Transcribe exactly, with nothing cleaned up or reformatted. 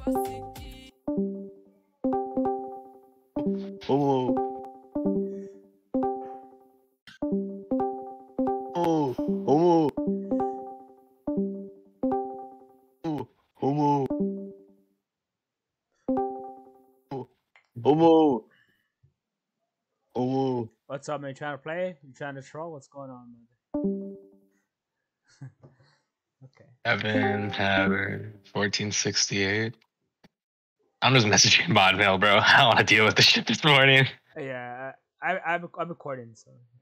Homo. Oh, homo. Oh, homo. Oh, homo. Homo. What's up, man? You trying to play? You trying to troll? What's going on, man? Okay. Evan Tavern, fourteen sixty-eight. I'm just messaging mod mail, bro. I don't want to deal with this shit this morning. Yeah, I, I, I'm, I'm recording, so